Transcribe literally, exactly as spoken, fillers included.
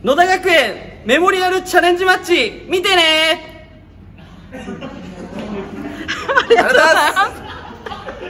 野田学園メモリアルチャレンジマッチ見てね。ありがとうございます。